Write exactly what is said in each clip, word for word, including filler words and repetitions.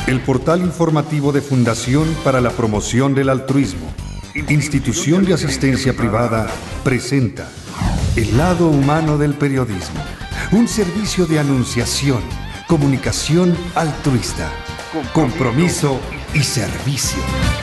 El portal informativo de Fundación para la Promoción del Altruismo, institución de asistencia privada, presenta El lado humano del periodismo, un servicio de anunciación, comunicación altruista, compromiso y servicio.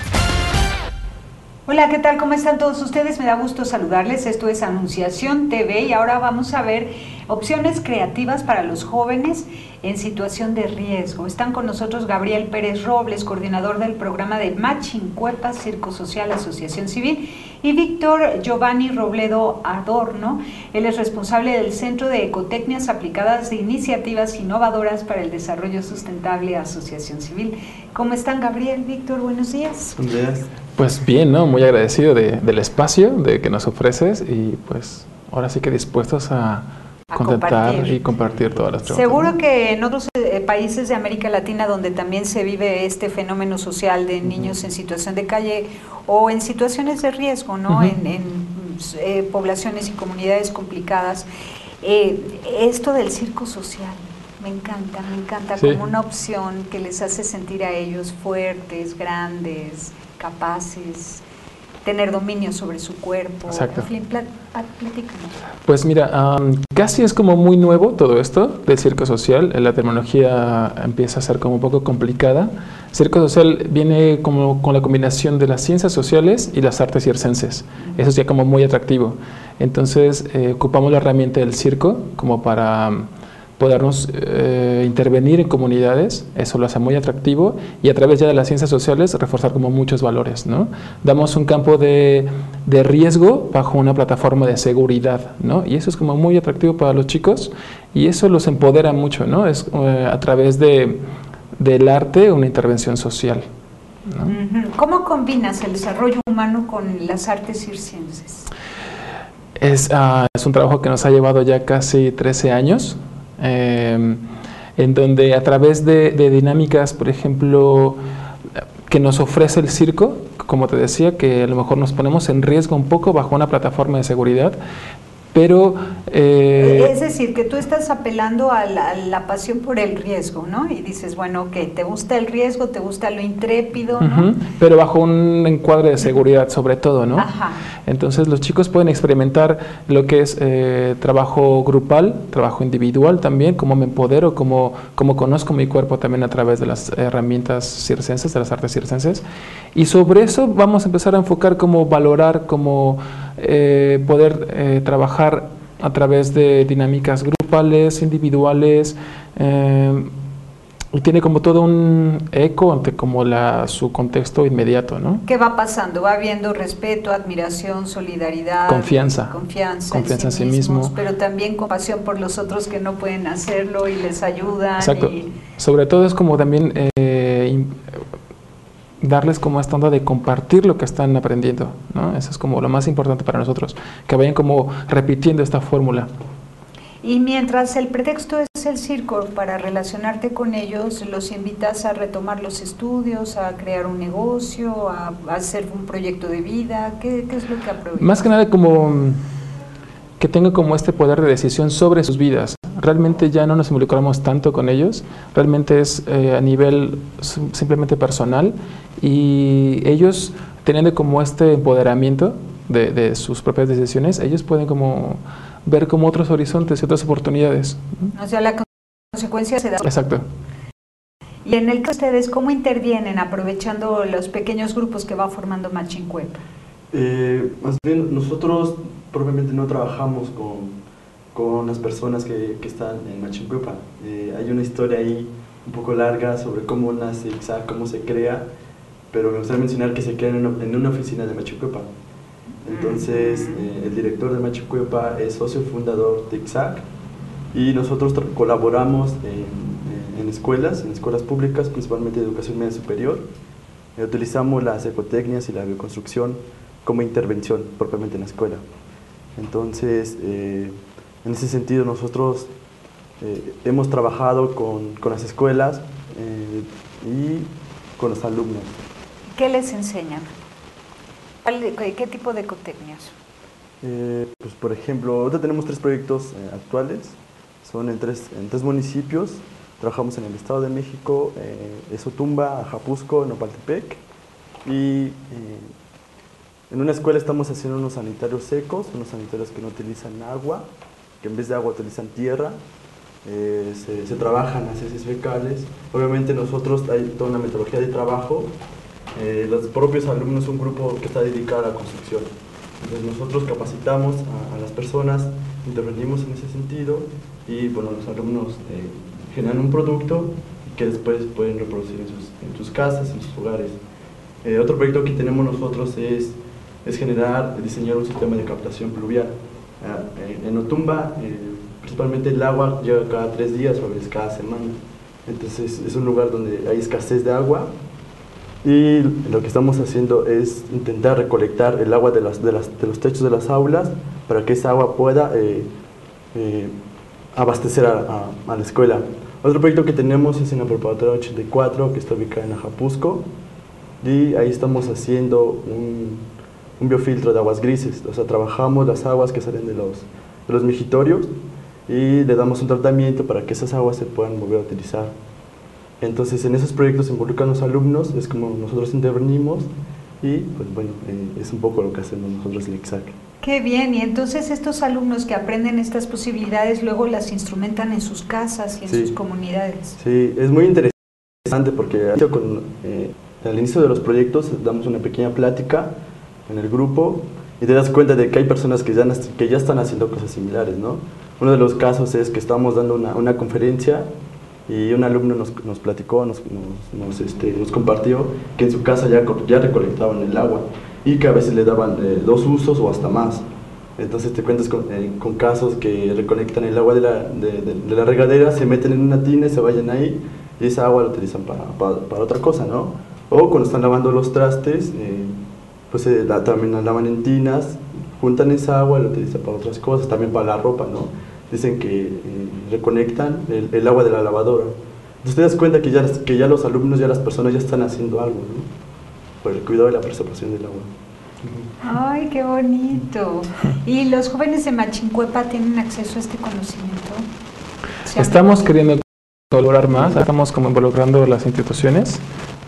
Hola, ¿qué tal? ¿Cómo están todos ustedes? Me da gusto saludarles. Esto es Anunciación T V y ahora vamos a ver opciones creativas para los jóvenes en situación de riesgo. Están con nosotros Gabriel Pérez Robles, coordinador del programa de Machincuepa, Circo Social, Asociación Civil, y Víctor Giovanni Robledo Adorno. Él es responsable del Centro de Ecotecnias Aplicadas de Iniciativas Innovadoras para el Desarrollo Sustentable, Asociación Civil. ¿Cómo están, Gabriel? Víctor, buenos días. Buenos días. Pues bien, ¿no? Muy agradecido de, del espacio de que nos ofreces y pues ahora sí que dispuestos a, a contentar compartir. y compartir todas las preguntas. Seguro ¿no? que en otros eh, países de América Latina donde también se vive este fenómeno social de niños uh-huh. en situación de calle o en situaciones de riesgo, ¿no? Uh-huh. En, en eh, poblaciones y comunidades complicadas, eh, esto del circo social. Me encanta, me encanta sí. como una opción que les hace sentir a ellos fuertes, grandes, capaces, tener dominio sobre su cuerpo. Exacto. En fin, platícanos. Pues mira, um, casi es como muy nuevo todo esto del circo social. La terminología empieza a ser como un poco complicada. Circo social viene como con la combinación de las ciencias sociales y las artes circenses. Uh-huh. Eso es ya como muy atractivo. Entonces eh, ocupamos la herramienta del circo como para Um, podernos eh, intervenir en comunidades, eso lo hace muy atractivo, y a través ya de las ciencias sociales reforzar como muchos valores, ¿no? Damos un campo de, de riesgo bajo una plataforma de seguridad, ¿no? Y eso es como muy atractivo para los chicos y eso los empodera mucho, ¿no? Es eh, a través de, del arte una intervención social, ¿no? ¿Cómo combinas el desarrollo humano con las artes circenses? Es, uh, es un trabajo que nos ha llevado ya casi trece años, Eh, en donde a través de, de dinámicas, por ejemplo, que nos ofrece el circo, como te decía, que a lo mejor nos ponemos en riesgo un poco bajo una plataforma de seguridad, pero... Eh, es decir, que tú estás apelando a la, a la pasión por el riesgo, ¿no? Y dices, bueno, ok, te gusta el riesgo, te gusta lo intrépido, ¿no? Uh-huh, pero bajo un encuadre de seguridad sobre todo, ¿no? Ajá. Entonces los chicos pueden experimentar lo que es eh, trabajo grupal, trabajo individual también, cómo me empodero, cómo, cómo conozco mi cuerpo también a través de las herramientas circenses, de las artes circenses. Y sobre eso vamos a empezar a enfocar cómo valorar, cómo eh, poder eh, trabajar a través de dinámicas grupales, individuales, eh, y tiene como todo un eco ante como la, su contexto inmediato, ¿no? ¿Qué va pasando? Va habiendo respeto, admiración, solidaridad, confianza, confianza, confianza en sí, en sí mismos, mismo, pero también compasión por los otros que no pueden hacerlo y les ayudan. Exacto. Y... Sobre todo es como también eh, darles como esta onda de compartir lo que están aprendiendo, ¿no? Eso es como lo más importante para nosotros, que vayan como repitiendo esta fórmula. Y mientras el pretexto es el circo, para relacionarte con ellos, los invitas a retomar los estudios, a crear un negocio, a, a hacer un proyecto de vida. ¿Qué, qué es lo que aprovechas? Más que nada como que tengan como este poder de decisión sobre sus vidas. Realmente ya no nos involucramos tanto con ellos, realmente es eh, a nivel simplemente personal y ellos teniendo como este empoderamiento de, de sus propias decisiones, ellos pueden como ver como otros horizontes y otras oportunidades. O sea, la consecuencia se da. Exacto. Y en el caso de ustedes, ¿cómo intervienen aprovechando los pequeños grupos que va formando Machincuepa? Eh, más bien, nosotros propiamente no trabajamos con, con las personas que, que están en Machincuepa. Eh, hay una historia ahí un poco larga sobre cómo nace I C S A C, cómo se crea, pero me gustaría mencionar que se crea en una, en una oficina de Machincuepa. Entonces, eh, el director de Machincuepa es socio fundador de I C S A C y nosotros colaboramos en, en escuelas, en escuelas públicas, principalmente de educación media superior. Eh, utilizamos las ecotecnias y la bioconstrucción como intervención propiamente en la escuela. Entonces, eh, en ese sentido nosotros eh, hemos trabajado con, con las escuelas eh, y con los alumnos. ¿Qué les enseñan? ¿Qué tipo de ecotecnias? Eh, pues por ejemplo, ahorita tenemos tres proyectos eh, actuales, son en tres, en tres municipios. trabajamos en el Estado de México, eh, Esotumba, Ajapuzco, Nopaltepec, y eh, en una escuela estamos haciendo unos sanitarios secos, unos sanitarios que no utilizan agua, que en vez de agua utilizan tierra. Eh, se, se trabajan las heces fecales. Obviamente nosotros hay toda una metodología de trabajo. Eh, los propios alumnos son un grupo que está dedicado a la construcción. Entonces nosotros capacitamos a, a las personas, intervenimos en ese sentido y bueno, los alumnos eh, generan un producto que después pueden reproducir en sus, en sus casas, en sus hogares. Eh, otro proyecto que tenemos nosotros es, es generar, diseñar un sistema de captación pluvial. Eh, en Otumba, eh, principalmente el agua llega cada tres días o a veces cada semana. Entonces es un lugar donde hay escasez de agua y lo que estamos haciendo es intentar recolectar el agua de, las, de, las, de los techos de las aulas para que esa agua pueda eh, eh, abastecer a, a, a la escuela. Otro proyecto que tenemos es en la preparatoria ochenta y cuatro, que está ubicada en Ajapuzco, y ahí estamos haciendo un, un biofiltro de aguas grises. O sea, trabajamos las aguas que salen de los, de los migitorios y le damos un tratamiento para que esas aguas se puedan volver a utilizar. Entonces en esos proyectos se involucran los alumnos, es como nosotros intervenimos y pues bueno, eh, es un poco lo que hacemos nosotros en el I C S A C. Qué bien, y entonces estos alumnos que aprenden estas posibilidades luego las instrumentan en sus casas y en Sí. sus comunidades. Sí, es muy interesante porque con, eh, al inicio de los proyectos damos una pequeña plática en el grupo y te das cuenta de que hay personas que ya, que ya están haciendo cosas similares, ¿no? Uno de los casos es que estábamos dando una, una conferencia y un alumno nos, nos platicó, nos, nos, nos, este, nos compartió que en su casa ya, ya recolectaban el agua y que a veces le daban eh, dos usos o hasta más. Entonces te cuentas con, eh, con casos que recolectan el agua de la, de, de, de la regadera, se meten en una tina, se vayan ahí y esa agua la utilizan para, para, para otra cosa, ¿no? O cuando están lavando los trastes, eh, pues eh, la, también la lavan en tinas, juntan esa agua y la utilizan para otras cosas, también para la ropa, ¿no? Dicen que eh, reconectan el, el agua de la lavadora. Entonces te das cuenta que ya, que ya los alumnos, ya las personas ya están haciendo algo, ¿no? Por el cuidado de la preservación del agua. Ay, qué bonito. ¿Y los jóvenes de Machincuepa tienen acceso a este conocimiento? Estamos queriendo colaborar más, estamos como involucrando las instituciones,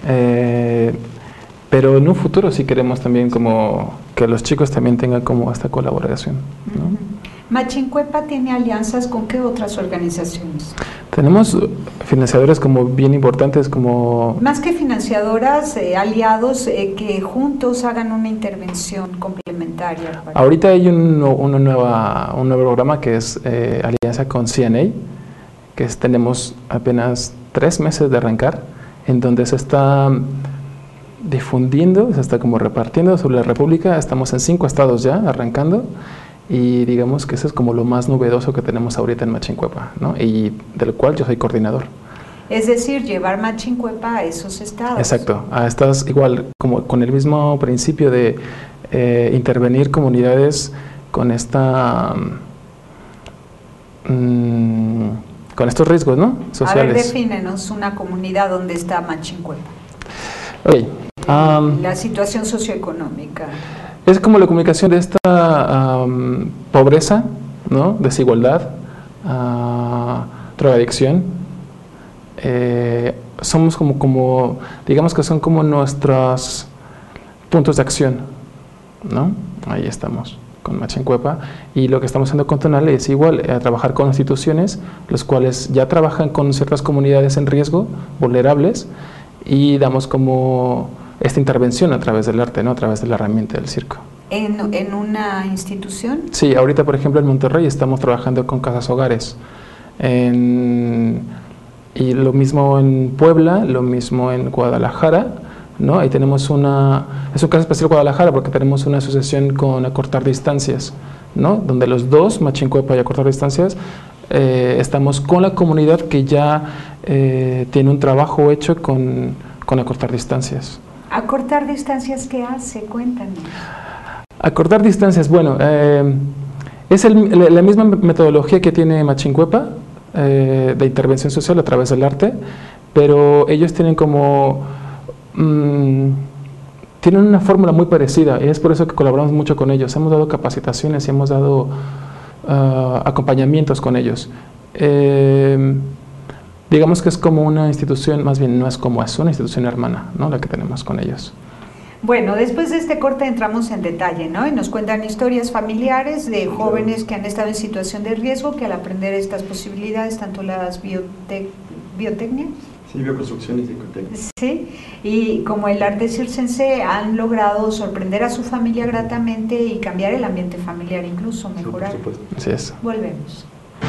eh, pero en un futuro sí queremos también como que los chicos también tengan como esta colaboración, ¿no? Uh-huh. ¿Machincuepa tiene alianzas con qué otras organizaciones? Tenemos financiadores como bien importantes como... Más que financiadoras, eh, aliados eh, que juntos hagan una intervención complementaria. Para... Ahorita hay un, una nueva, un nuevo programa que es eh, alianza con C N A, que es, tenemos apenas tres meses de arrancar, en donde se está difundiendo, se está como repartiendo sobre la República. Estamos en cinco estados ya arrancando. Y digamos que eso es como lo más novedoso que tenemos ahorita en Machincuepa, ¿no? Y del cual yo soy coordinador. Es decir, llevar Machincuepa a esos estados. Exacto, a estas igual, como con el mismo principio de eh, intervenir comunidades con esta mmm, con estos riesgos, ¿no? Sociales. A ver, defínenos una comunidad donde está Machincuepa. Okay. Um, la situación socioeconómica. Es como la comunicación de esta um, pobreza, ¿no? Desigualdad, uh, drogadicción. Eh, somos como, como, digamos que son como nuestros puntos de acción, ¿no? Ahí estamos con Machincuepa. Y lo que estamos haciendo con Tonale es igual, eh, trabajar con instituciones, los cuales ya trabajan con ciertas comunidades en riesgo, vulnerables, y damos como esta intervención a través del arte, ¿no? A través de la herramienta del circo. ¿En, en una institución? Sí, ahorita por ejemplo en Monterrey estamos trabajando con casas hogares. En, y lo mismo en Puebla, lo mismo en Guadalajara, ¿no? Ahí tenemos una, es un caso especial Guadalajara porque tenemos una asociación con Acortar Distancias, ¿no? Donde los dos, Machincuepa y Acortar Distancias, eh, estamos con la comunidad que ya eh, tiene un trabajo hecho con, con Acortar Distancias. ¿Acortar distancias qué hace? Cuéntanos. Acortar distancias, bueno, eh, es el, la, la misma metodología que tiene Machincuepa, eh, de intervención social a través del arte, pero ellos tienen como, mmm, tienen una fórmula muy parecida, y es por eso que colaboramos mucho con ellos. Hemos dado capacitaciones y hemos dado uh, acompañamientos con ellos. Eh, digamos que es como una institución, más bien no es como, es una institución hermana, ¿no? La que tenemos con ellos. Bueno, después de este corte entramos en detalle, ¿no? Y nos cuentan historias familiares de jóvenes que han estado en situación de riesgo, que al aprender estas posibilidades, tanto las biote biotecnia, sí, bioconstrucción y psicotecnia, sí, y como el arte circense, han logrado sorprender a su familia gratamente y cambiar el ambiente familiar, incluso mejorar. sí, por supuesto. Así es. Volvemos.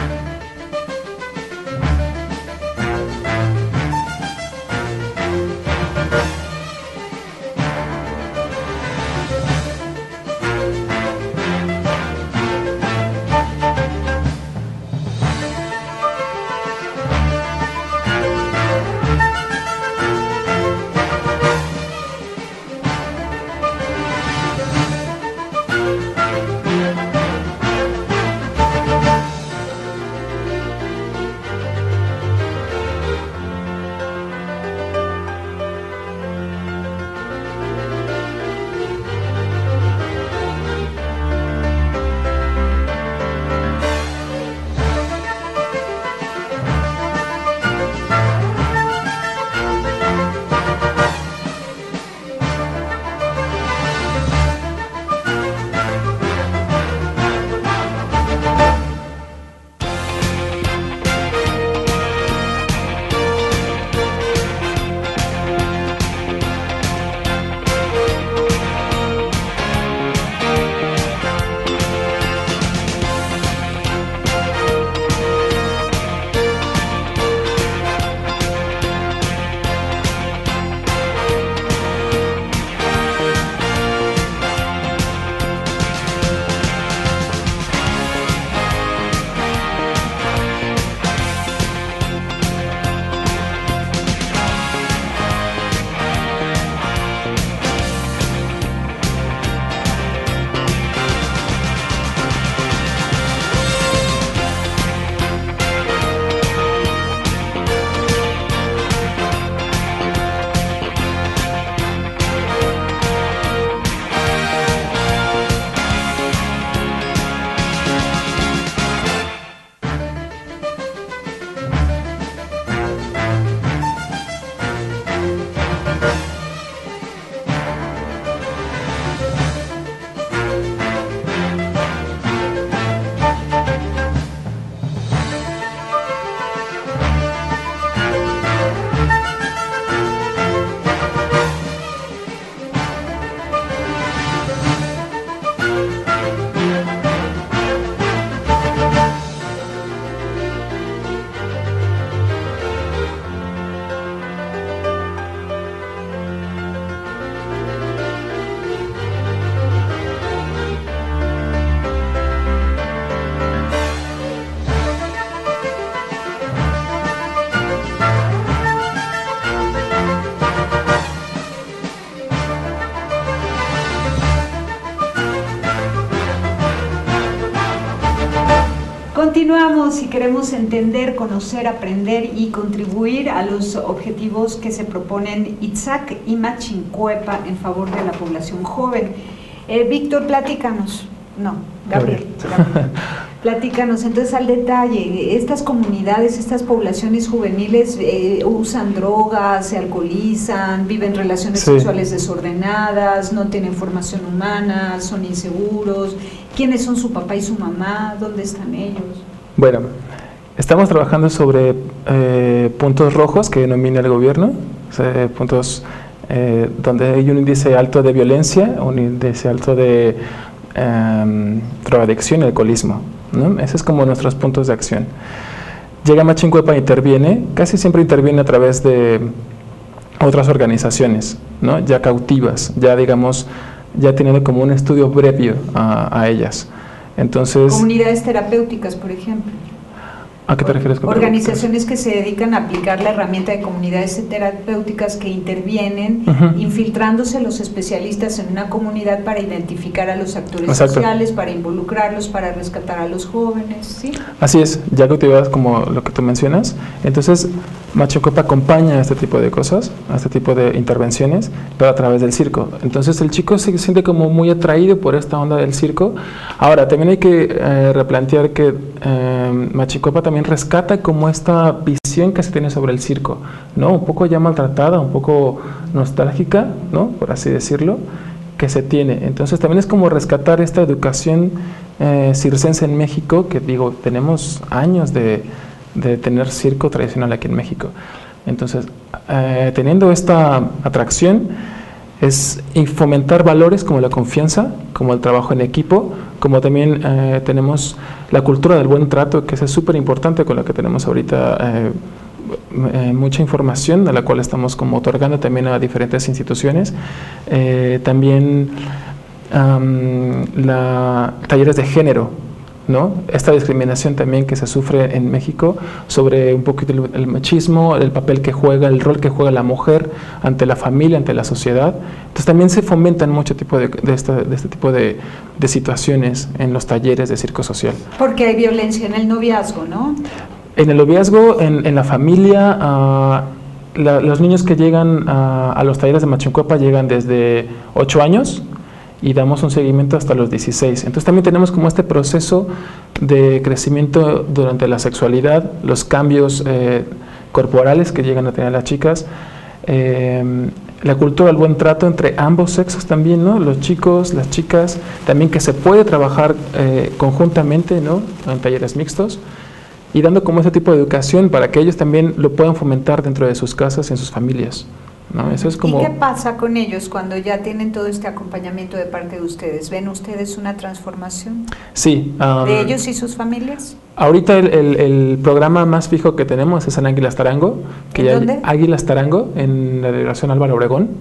Continuamos y queremos entender, conocer, aprender y contribuir a los objetivos que se proponen Itzhak y Machincuepa en favor de la población joven. Eh, Víctor, platícanos. No, Gabriel. Gabriel. Platícanos entonces al detalle. Estas comunidades, estas poblaciones juveniles eh, usan drogas, se alcoholizan, viven relaciones sí. sexuales desordenadas, no tienen formación humana, son inseguros. ¿Quiénes son su papá y su mamá? ¿Dónde están ellos? Bueno, estamos trabajando sobre eh, puntos rojos que denomina el gobierno, o sea, puntos eh, donde hay un índice alto de violencia, un índice alto de eh, drogadicción y alcoholismo, ¿no? Esos es como nuestros puntos de acción. Llega Machincuepa e interviene, casi siempre interviene a través de otras organizaciones, ¿no? Ya cautivas, ya digamos, ya teniendo como un estudio previo a, a ellas. Entonces, comunidades terapéuticas, por ejemplo. ¿A qué te refieres con organizaciones que se dedican a aplicar la herramienta de comunidades terapéuticas que intervienen, uh-huh. infiltrándose los especialistas en una comunidad para identificar a los actores Exacto. sociales, para involucrarlos, para rescatar a los jóvenes, ¿sí? Así es, ya cautivadas como lo que tú mencionas. Entonces, Machincuepa acompaña a este tipo de cosas, a este tipo de intervenciones, pero a través del circo. Entonces, el chico se siente como muy atraído por esta onda del circo. Ahora, también hay que eh, replantear que eh, Machincuepa también rescata como esta visión visión que se tiene sobre el circo, ¿no? Un poco ya maltratada, un poco nostálgica, ¿no? Por así decirlo, que se tiene. Entonces también es como rescatar esta educación eh, circense en México, que digo, tenemos años de, de tener circo tradicional aquí en México. Entonces, eh, teniendo esta atracción, es fomentar valores como la confianza, como el trabajo en equipo, como también eh, tenemos la cultura del buen trato, que es súper importante, con la que tenemos ahorita eh, eh, mucha información, a la cual estamos como otorgando también a diferentes instituciones. Eh, también um, la, talleres de género, ¿no? Esta discriminación también que se sufre en México sobre un poquito el, el machismo, el papel que juega, el rol que juega la mujer ante la familia, ante la sociedad. Entonces también se fomentan mucho tipo de, de, esta, de este tipo de, de situaciones en los talleres de circo social. Porque hay violencia en el noviazgo, ¿no? En el noviazgo, en, en la familia, uh, la, los niños que llegan uh, a los talleres de Machincuepa llegan desde ocho años y damos un seguimiento hasta los dieciséis. Entonces también tenemos como este proceso de crecimiento durante la sexualidad, los cambios eh, corporales que llegan a tener las chicas, eh, la cultura del buen trato entre ambos sexos también, ¿no? Los chicos, las chicas, también que se puede trabajar eh, conjuntamente, ¿no? En talleres mixtos, y dando como ese tipo de educación para que ellos también lo puedan fomentar dentro de sus casas y en sus familias, ¿no? Eso es como... ¿Y qué pasa con ellos cuando ya tienen todo este acompañamiento de parte de ustedes? ¿Ven ustedes una transformación? Sí. Um, ¿De ellos y sus familias? Ahorita el, el, el programa más fijo que tenemos es en Águilas Tarango. Que ¿En ya dónde? Águilas Tarango, en la delegación Álvaro Obregón,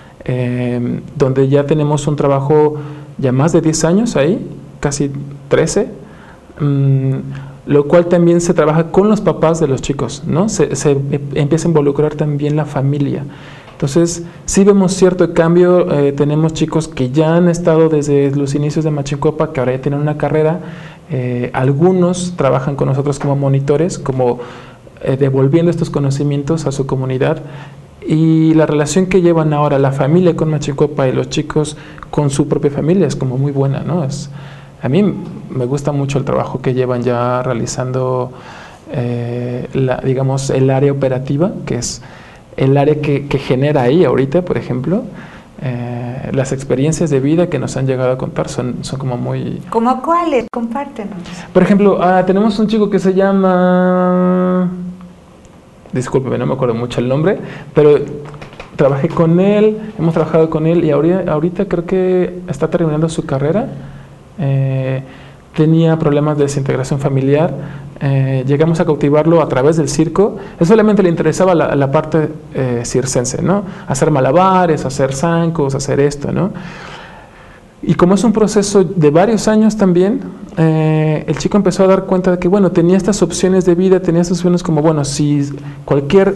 eh, donde ya tenemos un trabajo ya más de diez años ahí, casi trece, um, lo cual también se trabaja con los papás de los chicos, ¿no? Se, se empieza a involucrar también la familia. Entonces, sí vemos cierto cambio. Eh, tenemos chicos que ya han estado desde los inicios de Machincuepa, que ahora ya tienen una carrera. Eh, algunos trabajan con nosotros como monitores, como eh, devolviendo estos conocimientos a su comunidad. Y la relación que llevan ahora la familia con Machincuepa y los chicos con su propia familia es como muy buena, ¿no? Es, a mí me gusta mucho el trabajo que llevan ya realizando, eh, la, digamos, el área operativa, que es el área que, que genera ahí ahorita, por ejemplo. Eh, las experiencias de vida que nos han llegado a contar son, son como muy... ¿Cómo cuáles? Compártenos. Por ejemplo, ah, tenemos un chico que se llama... Discúlpeme, no me acuerdo mucho el nombre, pero trabajé con él, hemos trabajado con él y ahorita, ahorita creo que está terminando su carrera. Eh, tenía problemas de desintegración familiar, eh, llegamos a cautivarlo a través del circo. Él solamente le interesaba la, la parte eh, circense, ¿no? Hacer malabares, hacer zancos, hacer esto, ¿no? Y como es un proceso de varios años también, eh, el chico empezó a dar cuenta de que, bueno, tenía estas opciones de vida, tenía estas opciones como, bueno, si cualquier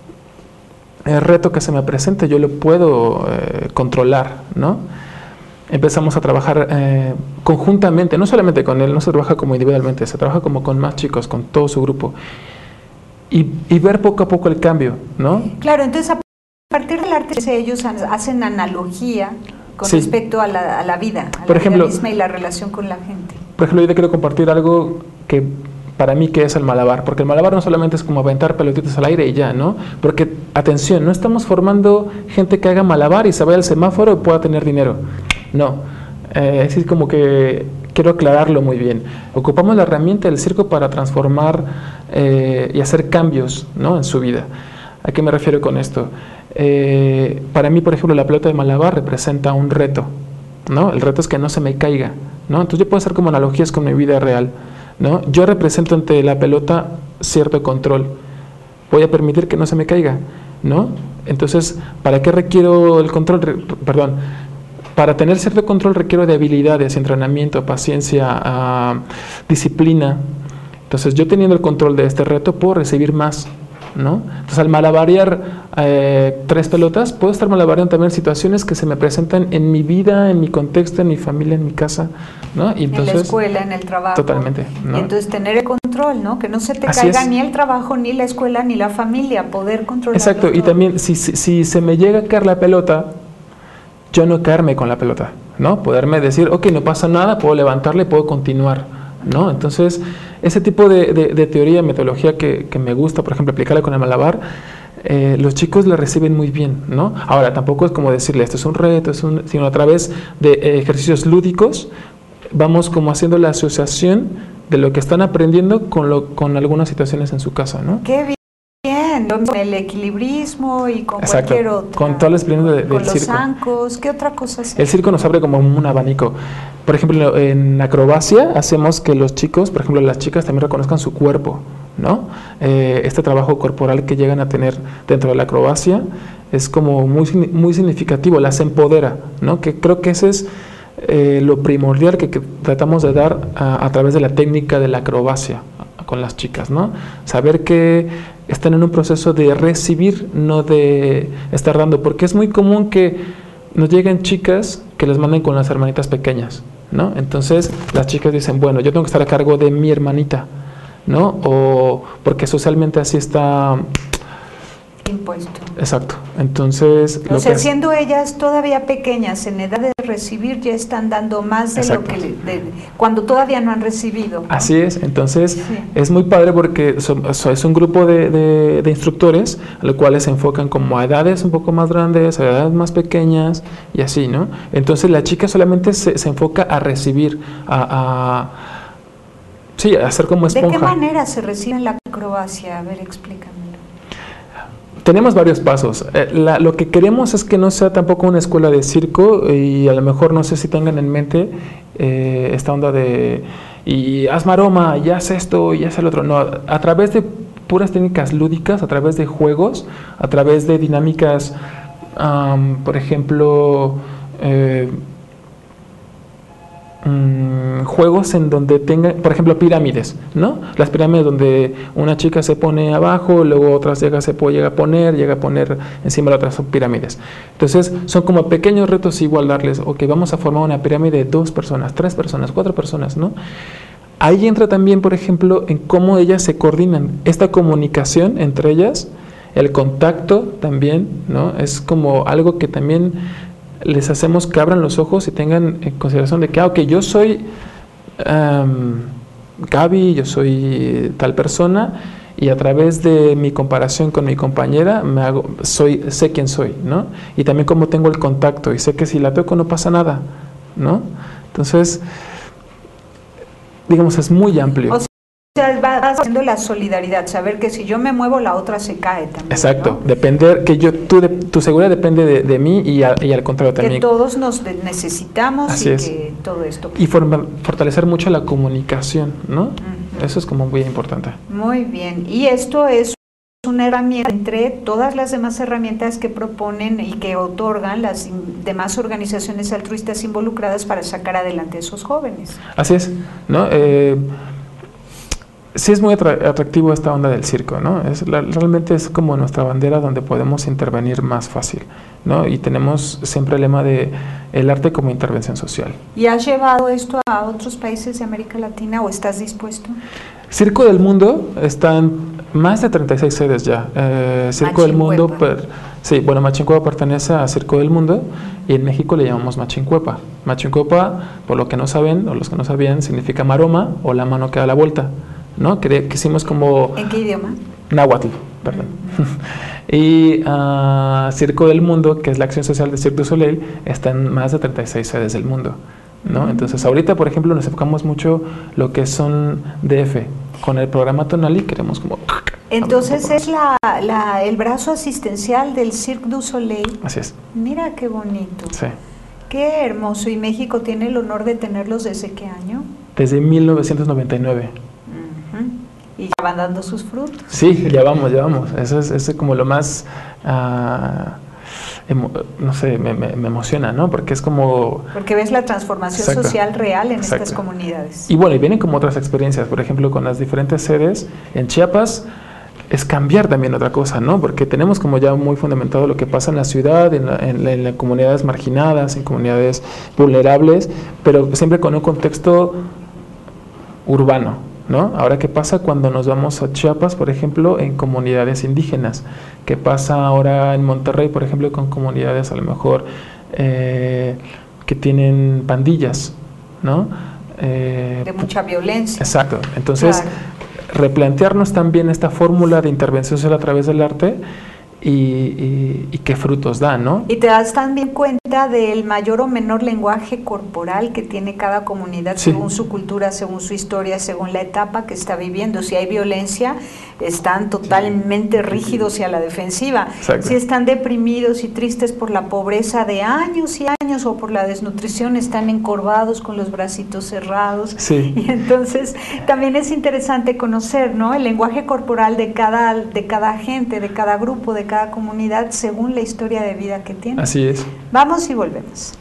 eh, reto que se me presente yo lo puedo eh, controlar, ¿no? Empezamos a trabajar eh, conjuntamente, no solamente con él, no se trabaja como individualmente, se trabaja como con más chicos, con todo su grupo, y, y ver poco a poco el cambio, ¿no? Claro, entonces a partir del arte ellos hacen analogía con sí. respecto a la, a la vida, a por la ejemplo, vida misma y la relación con la gente. Por ejemplo, yo te quiero compartir algo que para mí que es el malabar, porque el malabar no solamente es como aventar pelotitas al aire y ya, ¿no? Porque, atención, no estamos formando gente que haga malabar y se vaya al semáforo y pueda tener dinero. No, eh, es como que quiero aclararlo muy bien. Ocupamos la herramienta del circo para transformar eh, y hacer cambios, ¿no? En su vida. ¿A qué me refiero con esto? Eh, para mí, por ejemplo, la pelota de malabar representa un reto, ¿no? El reto es que no se me caiga, ¿no? Entonces yo puedo hacer como analogías con mi vida real, ¿no? Yo represento ante la pelota cierto control. Voy a permitir que no se me caiga, ¿no? Entonces, ¿para qué requiero el control? Re- perdón. Para tener cierto control requiero de habilidades, entrenamiento, paciencia, uh, disciplina. Entonces, yo teniendo el control de este reto, puedo recibir más, ¿no? Entonces, al malabarear eh, tres pelotas, puedo estar malabareando también situaciones que se me presentan en mi vida, en mi contexto, en mi familia, en mi casa, ¿no? Y entonces, en la escuela, en el trabajo. Totalmente, ¿no? Y entonces tener el control, ¿no? Que no se te Así caiga es. ni el trabajo, ni la escuela, ni la familia, poder controlar. Exacto, y también si, si, si se me llega a caer la pelota, yo no caerme con la pelota, ¿no? Poderme decir, ok, no pasa nada, puedo levantarle, puedo continuar, ¿no? Entonces, ese tipo de, de, de teoría, metodología que, que me gusta, por ejemplo, aplicarla con el malabar, eh, los chicos la reciben muy bien, ¿no? Ahora, tampoco es como decirle, esto es un reto, es un, sino a través de eh, ejercicios lúdicos, vamos como haciendo la asociación de lo que están aprendiendo con, lo, con algunas situaciones en su casa, ¿no? ¡Qué bien! Con el equilibrismo y con Exacto, cualquier otra. con todas las experiencias de, con del los circo. zancos, ¿qué otra cosa hace? El circo nos abre como un abanico. Por ejemplo, en acrobacia hacemos que los chicos, por ejemplo, las chicas también reconozcan su cuerpo, ¿no? Eh, este trabajo corporal que llegan a tener dentro de la acrobacia es como muy, muy significativo, las empodera, ¿no? Que creo que ese es eh, lo primordial que, que tratamos de dar a, a través de la técnica de la acrobacia con las chicas, ¿no? Saber que están en un proceso de recibir, no de estar dando, porque es muy común que nos lleguen chicas que les manden con las hermanitas pequeñas, ¿no? Entonces las chicas dicen, bueno, yo tengo que estar a cargo de mi hermanita, ¿no? O porque socialmente así está impuesto. Exacto. Entonces, o sea, siendo ellas todavía pequeñas, en edad de recibir, ya están dando más de Exacto. lo que de, cuando todavía no han recibido, ¿no? Así es. Entonces, sí. es muy padre porque so, so, es un grupo de, de, de instructores, a los cuales se enfocan como a edades un poco más grandes, a edades más pequeñas y así, ¿no? Entonces, la chica solamente se, se enfoca a recibir, a, a sí, a hacer como esponja. ¿De qué manera se recibe en la acrobacia? A ver, explícame. Tenemos varios pasos. Eh, la, lo que queremos es que no sea tampoco una escuela de circo y a lo mejor no sé si tengan en mente eh, esta onda de y haz maroma, y haz esto, y haz el otro. No, a través de puras técnicas lúdicas, a través de juegos, a través de dinámicas, um, por ejemplo, eh, Mm, juegos en donde tengan, por ejemplo, pirámides, ¿no? Las pirámides donde una chica se pone abajo, luego otras llega, se puede, llega a poner, llega a poner encima de otras, son pirámides. Entonces, son como pequeños retos igual darles, ok, vamos a formar una pirámide de dos personas, tres personas, cuatro personas, ¿no? Ahí entra también, por ejemplo, en cómo ellas se coordinan, esta comunicación entre ellas, el contacto también, ¿no? Es como algo que también les hacemos que abran los ojos y tengan en consideración de que, ah, ok, yo soy um, Gaby, yo soy tal persona y a través de mi comparación con mi compañera me hago, soy, sé quién soy, ¿no? Y también cómo tengo el contacto y sé que si la toco no pasa nada, ¿no? Entonces, digamos, es muy amplio. O sea, va haciendo la solidaridad, saber que si yo me muevo la otra se cae también. Exacto, ¿no? depender que yo tu, de, tu seguridad depende de, de mí y, a, y al contrario también. Que todos nos de, necesitamos Así y es. que todo esto. Y forma, fortalecer mucho la comunicación, ¿no? Uh-huh. Eso es como muy importante. Muy bien, y esto es una herramienta entre todas las demás herramientas que proponen y que otorgan las demás organizaciones altruistas involucradas para sacar adelante a esos jóvenes. Así es, ¿no? Eh, sí es muy atractivo esta onda del circo, ¿no? Es, la, realmente es como nuestra bandera donde podemos intervenir más fácil, ¿no? Y tenemos siempre el lema de el arte como intervención social. ¿Y has llevado esto a otros países de América Latina o estás dispuesto? Circo del Mundo están más de treinta y seis sedes ya. Eh, Circo del Mundo, per, sí, bueno, Machincuepa pertenece a Circo del Mundo y en México le llamamos Machincuepa. Machincuepa, por lo que no saben o los que no sabían, significa maroma o la mano que da la vuelta, ¿no? Que, que hicimos como... ¿En qué idioma? Náhuatl, perdón. Mm. Y uh, Circo del Mundo, que es la acción social de Cirque du Soleil, está en más de treinta y seis sedes del mundo, ¿no? Mm. Entonces, ahorita, por ejemplo, nos enfocamos mucho lo que son D F. Con el programa Tonali queremos como... Entonces es la, la, el brazo asistencial del Cirque du Soleil. Así es. Mira qué bonito. Sí. Qué hermoso. ¿Y México tiene el honor de tenerlos desde qué año? Desde mil novecientos noventa y nueve. Y ya van dando sus frutos. Sí, ya vamos, ya vamos. Eso es, eso es como lo más, uh, emo, no sé, me, me, me emociona, ¿no? Porque es como... Porque ves la transformación Exacto. social real en Exacto. estas comunidades. Y bueno, y vienen como otras experiencias, por ejemplo, con las diferentes sedes. En Chiapas es cambiar también otra cosa, ¿no? Porque tenemos como ya muy fundamentado lo que pasa en la ciudad, en, la, en, la, en las comunidades marginadas, en comunidades vulnerables, pero siempre con un contexto urbano, ¿no? Ahora, ¿qué pasa cuando nos vamos a Chiapas, por ejemplo, en comunidades indígenas? ¿Qué pasa ahora en Monterrey, por ejemplo, con comunidades a lo mejor eh, que tienen pandillas, ¿no? Eh, de mucha violencia. Exacto. Entonces, claro. replantearnos también esta fórmula de intervención social a través del arte y, y, y qué frutos da, ¿no? Y te das también cuenta del mayor o menor lenguaje corporal que tiene cada comunidad, sí, según su cultura, según su historia, según la etapa que está viviendo. Si hay violencia, están totalmente sí. rígidos y a la defensiva. Exacto. Si están deprimidos y tristes por la pobreza de años y años o por la desnutrición, están encorvados con los bracitos cerrados. Sí. Y entonces también es interesante conocer, ¿no?, el lenguaje corporal de cada, de cada gente, de cada grupo, de cada comunidad, según la historia de vida que tiene. Así es. Vamos y volvemos.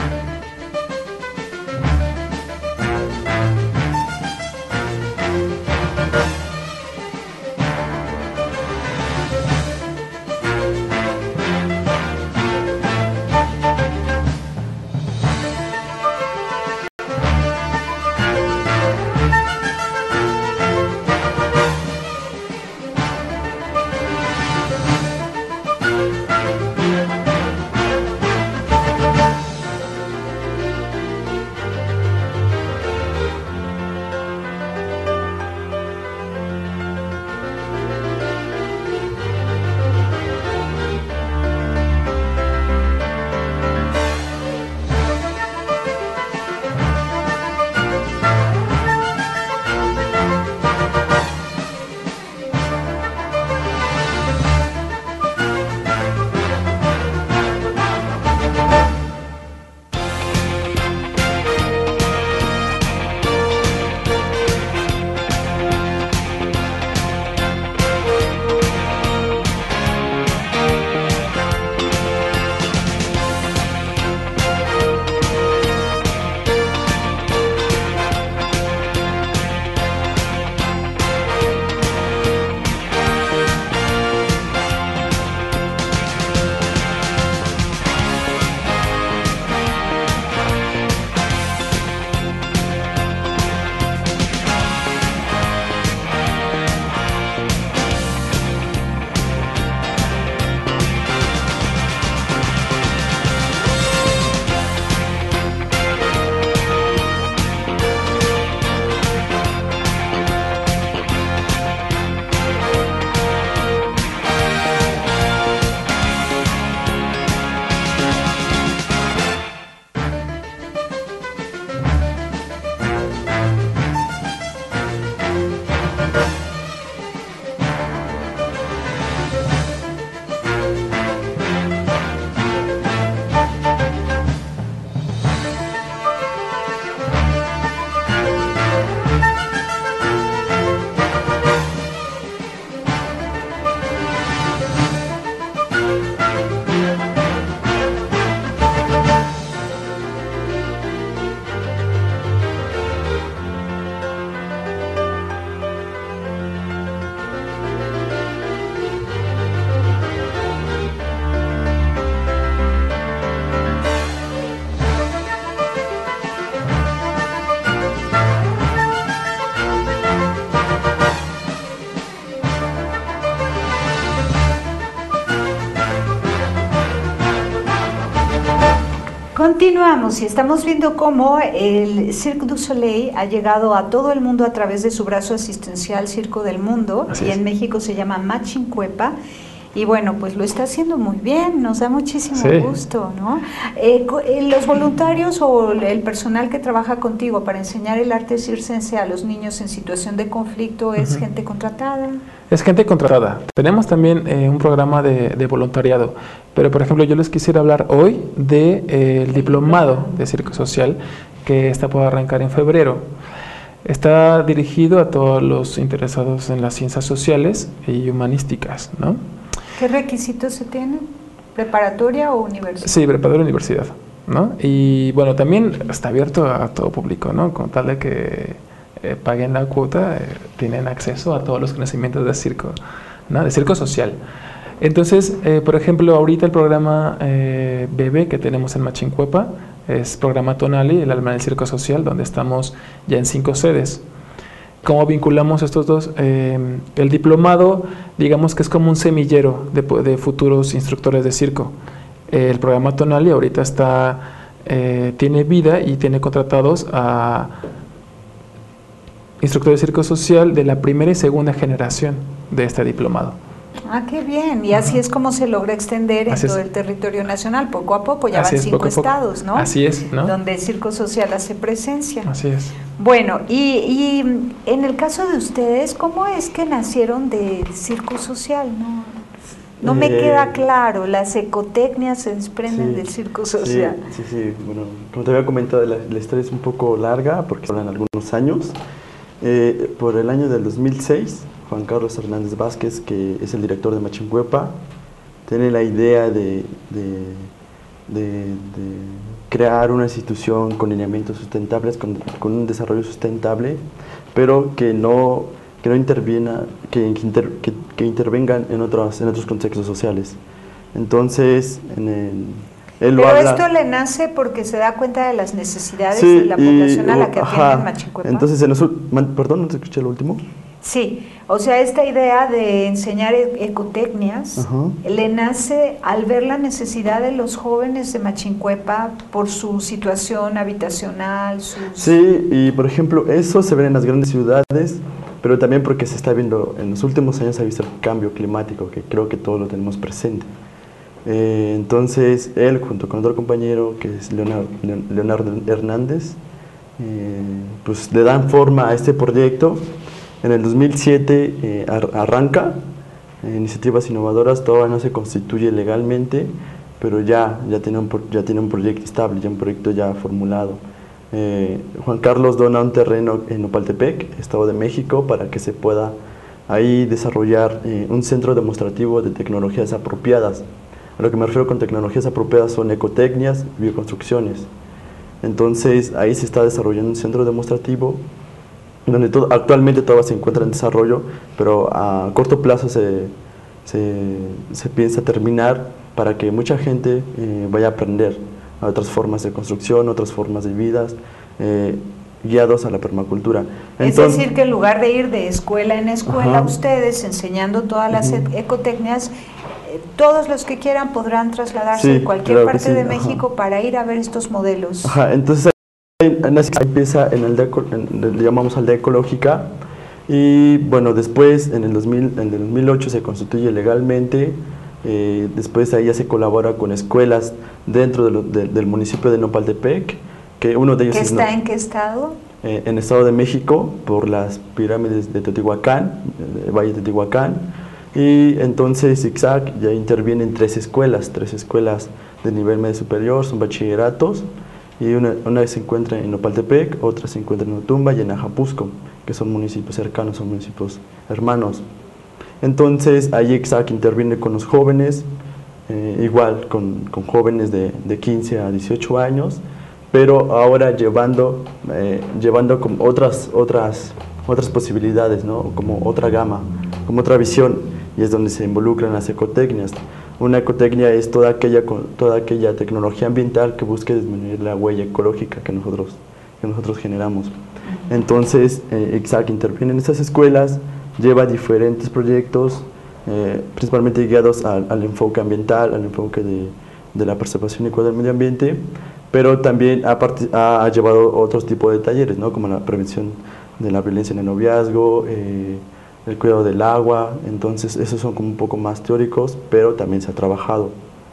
Continuamos y estamos viendo cómo el Cirque du Soleil ha llegado a todo el mundo a través de su brazo asistencial Circo del Mundo. Así y es. En México se llama Machincuepa. Y bueno, pues lo está haciendo muy bien, nos da muchísimo sí. gusto, ¿no? Eh, los voluntarios o el personal que trabaja contigo para enseñar el arte circense a los niños en situación de conflicto, ¿es uh-huh. gente contratada? Es gente contratada. Tenemos también eh, un programa de, de voluntariado, pero por ejemplo yo les quisiera hablar hoy del de, eh, el diplomado de circo social que está por arrancar en febrero. Está dirigido a todos los interesados en las ciencias sociales y humanísticas, ¿no? ¿Qué requisitos se tienen? ¿Preparatoria o universidad? Sí, preparatoria universidad, ¿no? Y bueno, también está abierto a todo público, ¿no? Con tal de que eh, paguen la cuota, eh, tienen acceso a todos los conocimientos de circo, ¿no? De circo social. Entonces, eh, por ejemplo, ahorita el programa eh, Bebé que tenemos en Machincuepa es programa Tonali, el alma del circo social, donde estamos ya en cinco sedes. ¿Cómo vinculamos estos dos? Eh, el diplomado, digamos que es como un semillero de, de futuros instructores de circo. Eh, el programa Tonali ahorita está, eh, tiene vida y tiene contratados a instructor de circo social de la primera y segunda generación de este diplomado. Ah, qué bien. Y así Ajá. es como se logra extender en Así todo es. el territorio nacional, poco a poco. Ya Así van es, cinco poco a poco. estados, ¿no? Así es, ¿no? Donde el circo social hace presencia. Así es. Bueno, y, y en el caso de ustedes, ¿cómo es que nacieron de circo social? No, no me Eh, queda claro. Las ecotecnias se desprenden Sí, del circo social. Sí, sí, sí. Bueno, como te había comentado, la, la historia es un poco larga porque hablan algunos años. Eh, por el año del dos mil seis, Juan Carlos Hernández Vázquez, que es el director de Machincuepa, tiene la idea de, de, de, de crear una institución con lineamientos sustentables, con, con un desarrollo sustentable, pero que no, que no interviena, que, que, inter, que, que intervengan en otros, en otros contextos sociales. Entonces, en el, él lo Pero habla, esto le nace porque se da cuenta de las necesidades sí, de la y- población a la que ajá, atiende Machincuepa. Entonces, en eso, man- perdón, no te escuché lo último. Sí, o sea, esta idea de enseñar e- ecotecnias Ajá. le nace al ver la necesidad de los jóvenes de Machincuepa por su situación habitacional, sus... Sí, y por ejemplo, eso se ve en las grandes ciudades, pero también porque se está viendo, en los últimos años se ha visto el cambio climático, que creo que todos lo tenemos presente. Eh, entonces, él, junto con otro compañero, que es Leonardo, Leonardo Hernández, eh, pues le dan forma a este proyecto. En el dos mil siete eh, ar arranca, eh, Iniciativas Innovadoras, todavía no se constituye legalmente, pero ya, ya, tiene un, ya tiene un proyecto estable, ya un proyecto ya formulado. Eh, Juan Carlos dona un terreno en Nopaltepec, Estado de México, para que se pueda ahí desarrollar eh, un centro demostrativo de tecnologías apropiadas. A lo que me refiero con tecnologías apropiadas son ecotecnias, bioconstrucciones. Entonces ahí se está desarrollando un centro demostrativo donde todo, actualmente todo se encuentra en desarrollo, pero a corto plazo se, se, se piensa terminar para que mucha gente eh, vaya a aprender a otras formas de construcción, otras formas de vidas, eh, guiados a la permacultura. Entonces, es decir, que en lugar de ir de escuela en escuela, ajá. ustedes enseñando todas las Ujú. ecotecnias, eh, todos los que quieran podrán trasladarse Sí, de cualquier claro que parte sí, de ajá. México para ir a ver estos modelos. Ajá, entonces ahí empieza en el de, en, le llamamos aldea ecológica, y bueno, después en el, dos mil, en el dos mil ocho se constituye legalmente. Eh, después ahí ya se colabora con escuelas dentro de lo, de, del municipio de Nopaltepec, que uno de ellos ¿Qué es está no, en qué estado? eh, en el Estado de México, por las pirámides de Teotihuacán, el Valle de Teotihuacán, y entonces ZigZag ya interviene en tres escuelas, tres escuelas de nivel medio superior, son bachilleratos, y una, una se encuentra en Nopaltepec, otra se encuentra en Otumba y en Ajapusco, que son municipios cercanos, son municipios hermanos. Entonces ahí ZigZag interviene con los jóvenes, eh, igual con, con jóvenes de, de quince a dieciocho años, pero ahora llevando, eh, llevando como otras, otras, otras posibilidades, ¿no? Como otra gama, como otra visión, y es donde se involucran las ecotecnias. Una ecotecnia es toda aquella, toda aquella tecnología ambiental que busque disminuir la huella ecológica que nosotros, que nosotros generamos. Entonces, eh, ZigZag interviene en esas escuelas, lleva diferentes proyectos, eh, principalmente guiados al, al enfoque ambiental, al enfoque de, de la preservación y cuidado del medio ambiente, pero también ha, ha llevado otros tipos de talleres, ¿no? Como la prevención de la violencia en el noviazgo, eh, el cuidado del agua. Entonces esos son como un poco más teóricos, pero también se ha trabajado.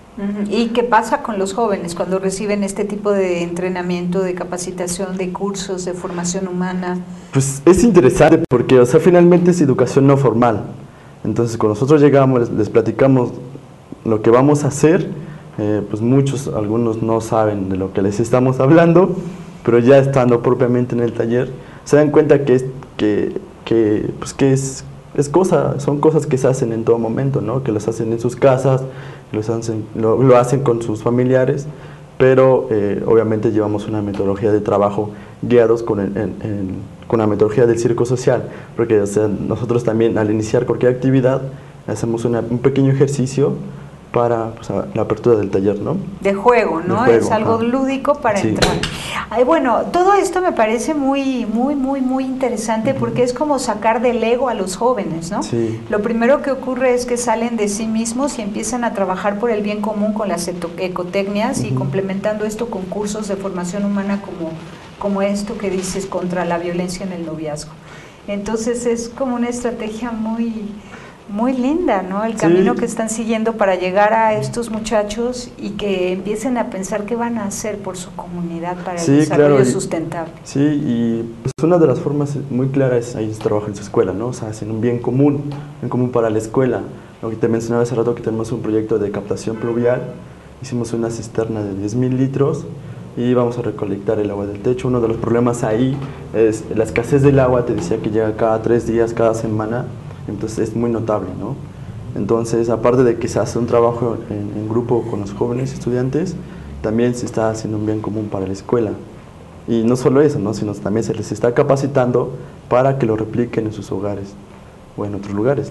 ¿Y qué pasa con los jóvenes cuando reciben este tipo de entrenamiento, de capacitación, de cursos, de formación humana? Pues es interesante porque, o sea, finalmente es educación no formal. Entonces cuando nosotros llegamos, les, les platicamos lo que vamos a hacer, eh, pues muchos, algunos no saben de lo que les estamos hablando, pero ya estando propiamente en el taller, se dan cuenta que es, que, que, pues que es, es cosa, son cosas que se hacen en todo momento, ¿no? Que los hacen en sus casas, los hacen, lo, lo hacen con sus familiares, pero eh, obviamente llevamos una metodología de trabajo guiados con, el, en, en, con la metodología del circo social, porque o sea, nosotros también al iniciar cualquier actividad hacemos una, un pequeño ejercicio para pues, la apertura del taller, ¿no? De juego, ¿no? De juego, es algo ajá. lúdico para Sí. entrar. Ay, bueno, todo esto me parece muy, muy, muy, muy interesante porque es como sacar del ego a los jóvenes, ¿no? Sí. Lo primero que ocurre es que salen de sí mismos y empiezan a trabajar por el bien común con las ecotecnias y Ujú. complementando esto con cursos de formación humana como, como esto que dices contra la violencia en el noviazgo. Entonces es como una estrategia muy, muy linda, ¿no? El camino sí. que están siguiendo para llegar a estos muchachos y que empiecen a pensar qué van a hacer por su comunidad para sí, el desarrollo claro, y, sustentable. Sí, y pues una de las formas muy claras ahí es trabajar en su escuela, ¿no? O sea, hacen un bien común, bien común para la escuela. Lo que te mencionaba hace rato, que tenemos un proyecto de captación pluvial, hicimos una cisterna de diez mil litros y vamos a recolectar el agua del techo. Uno de los problemas ahí es la escasez del agua, te decía que llega cada tres días, cada semana, entonces es muy notable, ¿no? Entonces, aparte de que se hace un trabajo en, en grupo con los jóvenes estudiantes, también se está haciendo un bien común para la escuela. Y no solo eso, ¿no? Sino también se les está capacitando para que lo repliquen en sus hogares o en otros lugares.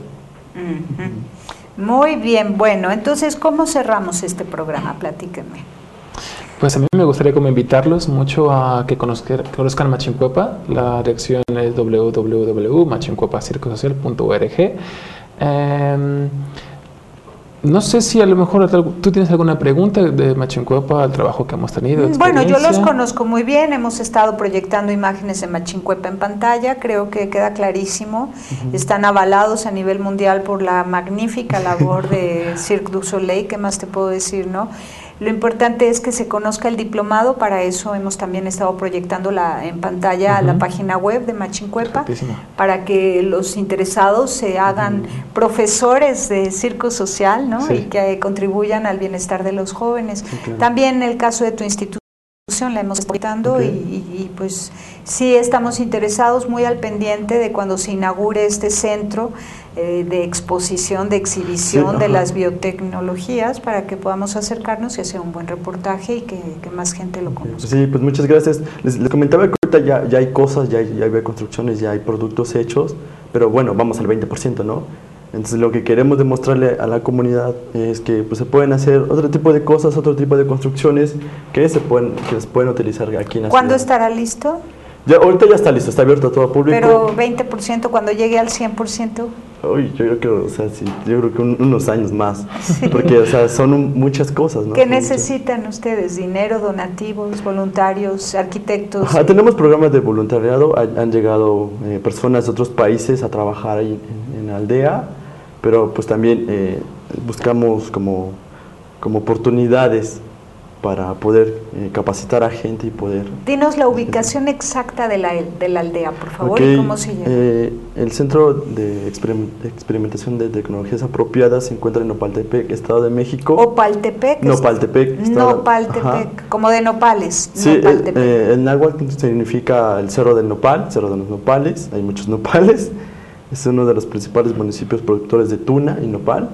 Uh-huh. Muy bien, bueno, entonces, ¿cómo cerramos este programa? Platíquenme. Pues a mí me gustaría como invitarlos mucho a que conozcan, conozcan Machincuepa. La dirección es doble u doble u doble u punto machincuepa circo social punto org. Eh, no sé si a lo mejor tú tienes alguna pregunta de Machincuepa, al trabajo que hemos tenido. Bueno, yo los conozco muy bien, hemos estado proyectando imágenes de Machincuepa en pantalla, creo que queda clarísimo. Uh-huh. Están avalados a nivel mundial por la magnífica labor de Cirque du Soleil, ¿qué más te puedo decir, no? Lo importante es que se conozca el diplomado, para eso hemos también estado proyectando la, en pantalla uh-huh. la página web de Machincuepa, para que los interesados se hagan uh-huh. profesores de circo social, ¿no? Sí. Y que contribuyan al bienestar de los jóvenes. Sí, claro. También en el caso de tu institución la hemos estado proyectando okay. y, y, y pues sí estamos interesados, muy al pendiente de cuando se inaugure este centro eh, de exposición, de exhibición sí, de las biotecnologías, para que podamos acercarnos y hacer un buen reportaje y que, que más gente lo conozca. Sí, pues muchas gracias. Les, les comentaba que ahorita ya, ya hay cosas, ya hay, ya hay construcciones, ya hay productos hechos, pero bueno, vamos al veinte por ciento, ¿no? Entonces lo que queremos demostrarle a la comunidad es que pues, se pueden hacer otro tipo de cosas, otro tipo de construcciones que se pueden, que se pueden utilizar aquí en la ¿Cuándo ciudad. estará listo? Ya, ahorita ya está listo, está abierto a todo público. Pero veinte por ciento, cuando llegue al cien por ciento. Uy, yo creo que, o sea, sí, yo creo que un, unos años más, sí. Porque o sea, son un, muchas cosas, ¿no? ¿Qué necesitan muchas. ustedes? ¿Dinero, donativos, voluntarios, arquitectos? Ajá, tenemos programas de voluntariado, han, han llegado eh, personas de otros países a trabajar ahí en, en la aldea, pero pues también eh, buscamos como, como oportunidades para poder eh, capacitar a gente y poder... Dinos la ubicación exacta de la, de la aldea, por favor, okay. y cómo se llama. Eh, el Centro de Experimentación de Tecnologías Apropiadas se encuentra en Nopaltepec, Estado de México. ¿Opaltepec? Nopaltepec. Estado, Nopaltepec, ajá. Como de nopales. Sí, Nopaltepec. Eh, el náhuatl significa el Cerro del Nopal, Cerro de los Nopales, hay muchos nopales. Es uno de los principales municipios productores de tuna y nopal.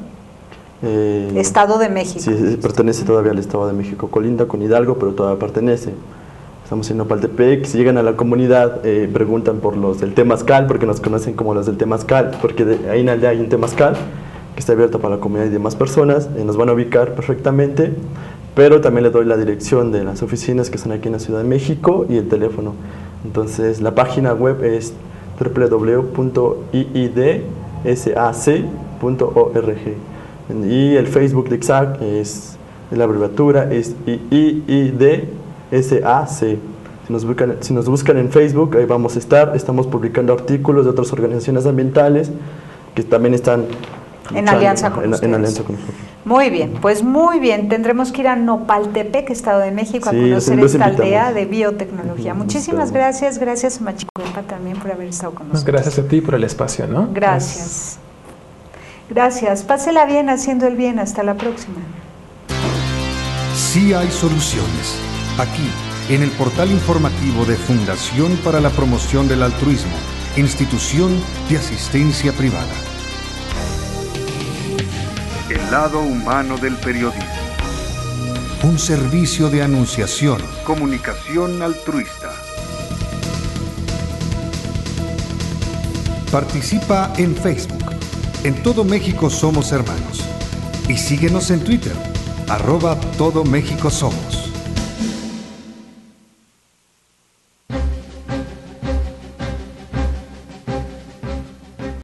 Eh, Estado de México. Sí, pertenece todavía al Estado de México, colinda con Hidalgo, pero todavía pertenece. Estamos en Nopaltepec. Si llegan a la comunidad, eh, preguntan por los del Temazcal, porque nos conocen como los del Temazcal, porque de, ahí en la aldea hay un Temazcal que está abierto para la comunidad y demás personas, eh, nos van a ubicar perfectamente, pero también les doy la dirección de las oficinas que están aquí en la Ciudad de México y el teléfono. Entonces, la página web es doble u doble u doble u punto i i d sac punto org. Y el Facebook de I X A C es, la abreviatura es I I D S A C. Si nos, buscan, si nos buscan en Facebook, ahí vamos a estar. Estamos publicando artículos de otras organizaciones ambientales que también están en alianza con en, ustedes. En alianza con nosotros. Muy bien, pues muy bien. Tendremos que ir a Nopaltepec, Estado de México, sí, a conocer esta invitamos. aldea de biotecnología. Uh-huh, Muchísimas gracias. Gracias, Machincuepa, también por haber estado con nosotros. Gracias a ti por el espacio, ¿no? Gracias. Gracias. Pásela bien haciendo el bien. Hasta la próxima. Sí hay soluciones. Aquí, en el portal informativo de Fundación para la Promoción del Altruismo, Institución de Asistencia Privada. El lado humano del periodismo. Un servicio de anunciación, comunicación altruista. Participa en Facebook. En Todo México Somos Hermanos. Y síguenos en Twitter, arroba Todo México Somos.